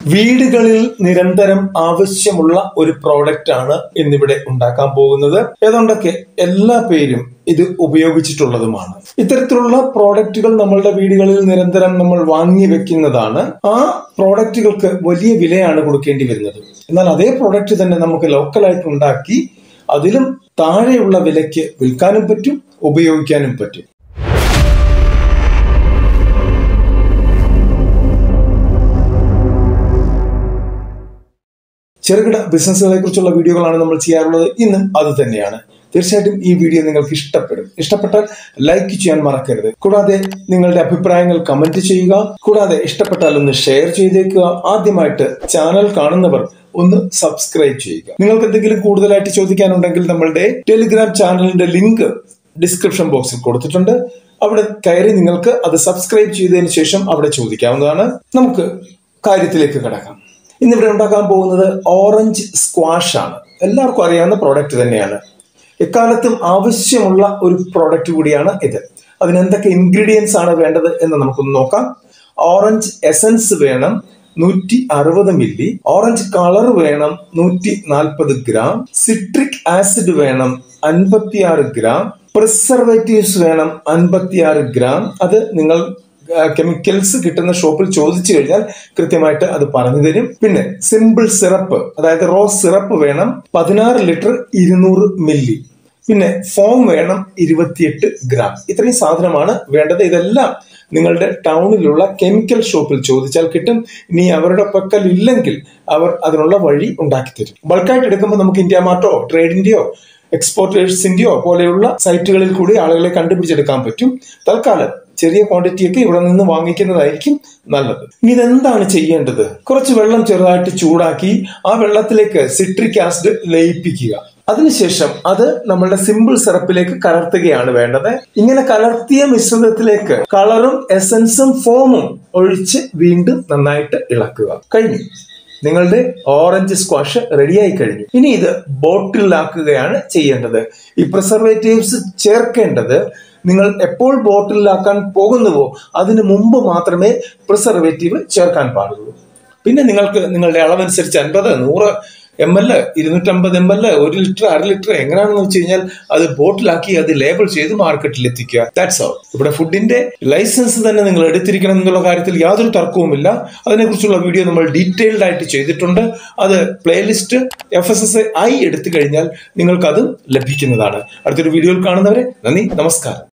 വീടുകളിൽ നിരന്തരം ആവശ്യമുള്ള ഒരു പ്രോഡക്റ്റ് ആണ് ഇന്നിവിടെ ഉണ്ടാക്കാൻ പോകുന്നത്. ഏതാണ്ടൊക്കെ എല്ലാ പേരും ഇത് ഉപയോഗിച്ചിട്ടുള്ളതുമാണ്. ഇത്തരത്തിലുള്ള പ്രോഡക്റ്റുകൾ നമ്മളുടെ വീടുകളിൽ നിരന്തരം നമ്മൾ വാങ്ങി വെക്കുന്നതാണ്. ആ പ്രോഡക്റ്റുകൾക്ക് വലിയ വിലയാണ് കൊടുക്കേണ്ടി വരുന്നത്. എന്നാൽ അതേ പ്രോഡക്റ്റ് തന്നെ നമുക്ക് ലോക്കലായിട്ട് ഉണ്ടാക്കി അതിലും താഴെയുള്ള വിലയ്ക്ക് വിൽക്കാനും പറ്റും, ഉപയോഗിക്കാനും പറ്റും. ചെറുകിട ബിസിനസ്സുകളെ കുറിച്ചുള്ള വീഡിയോകളാണ് നമ്മൾ ചെയ്യാറുള്ളത്. ഇന്നും അത് തന്നെയാണ്. തീർച്ചയായിട്ടും ഈ വീഡിയോ നിങ്ങൾക്ക് ഇഷ്ടപ്പെടും. ഇഷ്ടപ്പെട്ടാൽ ലൈക്ക് ചെയ്യാൻ മറക്കരുത്. കൂടാതെ നിങ്ങളുടെ അഭിപ്രായങ്ങൾ കമന്റ് ചെയ്യുക. കൂടാതെ ഇഷ്ടപ്പെട്ടാൽ ഒന്ന് ഷെയർ ചെയ്തേക്കുക. ആദ്യമായിട്ട് ചാനൽ കാണുന്നവർ ഒന്ന് സബ്സ്ക്രൈബ് ചെയ്യുക. നിങ്ങൾക്ക് എന്തെങ്കിലും കൂടുതലായിട്ട് ചോദിക്കാനുണ്ടെങ്കിൽ നമ്മളുടെ ടെലിഗ്രാം ചാനലിന്റെ ലിങ്ക് ഡിസ്ക്രിപ്ഷൻ ബോക്സിൽ കൊടുത്തിട്ടുണ്ട്. അവിടെ കയറി നിങ്ങൾക്ക് അത് സബ്സ്ക്രൈബ് ചെയ്തതിനു ശേഷം അവിടെ ചോദിക്കാവുന്നതാണ്. നമുക്ക് കാര്യത്തിലേക്ക് കടക്കാം. ഇന്നിവിടെ ഉണ്ടാക്കാൻ പോകുന്നത് ഓറഞ്ച് സ്ക്വാഷ് ആണ്. എല്ലാവർക്കും അറിയാവുന്ന പ്രോഡക്റ്റ് തന്നെയാണ്. എക്കാലത്തും ആവശ്യമുള്ള ഒരു പ്രോഡക്റ്റ് കൂടിയാണ് ഇത്. അതിന് എന്തൊക്കെ ഇൻഗ്രീഡിയൻസ് ആണ് വേണ്ടത് എന്ന് നമുക്കൊന്ന് നോക്കാം. ഓറഞ്ച് എസൻസ് വേണം 160 മില്ലി, ഓറഞ്ച് കളർ വേണം 140 ഗ്രാം, സിട്രിക് ആസിഡ് വേണം 56 ഗ്രാം, പ്രിസർവേറ്റീവ്സ് വേണം 56 ഗ്രാം. അത് നിങ്ങൾ കെമിക്കൽസ് കിട്ടുന്ന ഷോപ്പിൽ ചോദിച്ചു കഴിഞ്ഞാൽ കൃത്യമായിട്ട് അത് പറഞ്ഞു തരും. പിന്നെ സിമ്പിൾ സിറപ്പ്, അതായത് റോസ് സിറപ്പ് വേണം 16 ലിറ്റർ 200 മില്ലി. പിന്നെ ഫോം വേണം 28 ഗ്രാം. ഇത്രയും സാധനമാണ് വേണ്ടത്. ഇതെല്ലാം നിങ്ങളുടെ ടൗണിലുള്ള കെമിക്കൽ ഷോപ്പിൽ ചോദിച്ചാൽ കിട്ടും. ഇനി അവരുടെ പക്കൽ ഇല്ലെങ്കിൽ അവർ അതിനുള്ള വഴി ഉണ്ടാക്കി തരും. ബൾക്കായിട്ട് എടുക്കുമ്പോൾ നമുക്ക് ഇന്ത്യ മാർട്ടോ, ട്രേഡിന്റെയോ എക്സ്പോർട്ടേഴ്സിന്റെയോ പോലെയുള്ള സൈറ്റുകളിൽ കൂടി ആളുകളെ കണ്ടുപിടിച്ചെടുക്കാൻ പറ്റും. തൽക്കാലം ചെറിയ ക്വാണ്ടിറ്റിയൊക്കെ ഇവിടെ നിന്ന് വാങ്ങിക്കുന്നതായിരിക്കും നല്ലത്. ഇനി ഇതെന്താണ് ചെയ്യേണ്ടത്? കുറച്ച് വെള്ളം ചെറുതായിട്ട് ചൂടാക്കി ആ വെള്ളത്തിലേക്ക് സിട്രിക് ആസിഡ് ലയിപ്പിക്കുക. അതിനുശേഷം അത് നമ്മളുടെ സിമ്പിൾ സിറപ്പിലേക്ക് കലർത്തുകയാണ് വേണ്ടത്. ഇങ്ങനെ കലർത്തിയ മിശ്രിതത്തിലേക്ക് കളറും എസൻസും ഫോമും ഒഴിച്ച് വീണ്ടും നന്നായിട്ട് ഇളക്കുക. കഴിഞ്ഞു. നിങ്ങളുടെ ഓറഞ്ച് സ്ക്വാഷ് റെഡിയായി കഴിഞ്ഞു. ഇനി ഇത് ബോട്ടിലാക്കുകയാണ് ചെയ്യേണ്ടത്. ഈ പ്രിസർവേറ്റീവ്സ് ചേർക്കേണ്ടത് നിങ്ങൾ എപ്പോൾ ബോട്ടിലാക്കാൻ പോകുന്നുവോ അതിനു മുമ്പ് മാത്രമേ പ്രിസർവേറ്റീവ് ചേർക്കാൻ പാടുള്ളൂ. പിന്നെ നിങ്ങൾക്ക് നിങ്ങളുടെ അളവനുസരിച്ച് 50, 100 ml, 250 ml, 1 ലിറ്റർ, 1/2 ലിറ്റർ എങ്ങനെയാണെന്ന് വെച്ച് കഴിഞ്ഞാൽ അത് ബോട്ടിലാക്കി അത് ലേബിൾ ചെയ്ത് മാർക്കറ്റിൽ എത്തിക്കുക. That's all. ഇവിടെ ഫുഡിന്റെ ലൈസൻസ് തന്നെ നിങ്ങൾ എടുത്തിരിക്കണം എന്നുള്ള കാര്യത്തിൽ യാതൊരു തർക്കവുമില്ല. അതിനെക്കുറിച്ചുള്ള വീഡിയോ നമ്മൾ ഡീറ്റെയിൽഡ് ആയിട്ട് ചെയ്തിട്ടുണ്ട്. അത് പ്ലേലിസ്റ്റ് FSSAI എടുത്തു കഴിഞ്ഞാൽ നിങ്ങൾക്ക് അതും ലഭിക്കുന്നതാണ്. അടുത്തൊരു വീഡിയോയിൽ കാണുന്നവരെ നന്ദി, നമസ്കാരം.